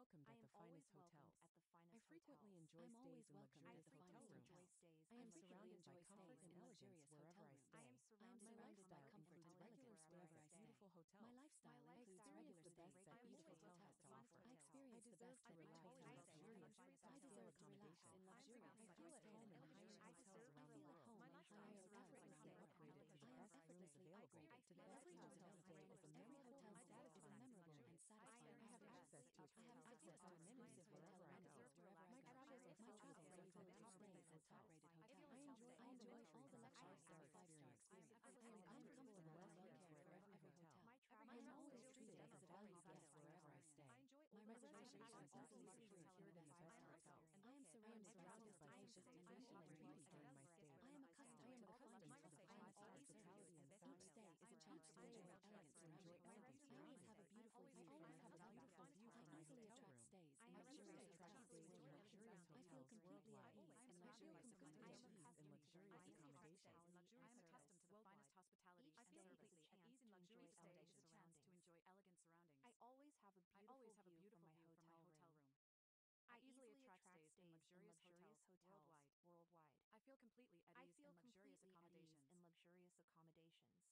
welcomed at the finest hotels. I frequently enjoy stays in luxurious hotel rooms. I am surrounded by comfort and elegance wherever I stay. My lifestyle includes regular stays at beautiful hotels. My lifestyle I includes experience regular the best stays that at each beautiful hotel has hotels. to offer. I experience I the deserve best to of relax in luxurious, I upscale deserve to relax in accommodations. luxurious. I feel at home in high-end hotels around the world. My I am effortlessly upgraded to the best rooms available. Every hotel stay is a memorable and satisfying experience. I have access to exclusive amenities wherever I go. My travels are filled with top-rated hotels. I enjoy all the luxuries of a five-star experience. I am comfortable and well cared for at every hotel. I am always treated as a valued guest wherever I stay. My reservations are easily secured in the best hotels. I am surrounded by sophistication and beauty during my stay. I am accustomed to the finest hospitality and food. Each stay is a chance to enjoy elegance and enjoy elegance. I always have a beautiful view from my hotel room. Stays in luxurious stays in luxurious hotels worldwide. I feel completely at ease in luxurious accommodations. I am accustomed to the finest hospitality and service. At ease in luxurious stays is a chance to enjoy elegant surroundings. I always have a beautiful view from my hotel room. I easily attract stays in luxurious hotels worldwide. I I feel completely at ease in luxurious accommodations.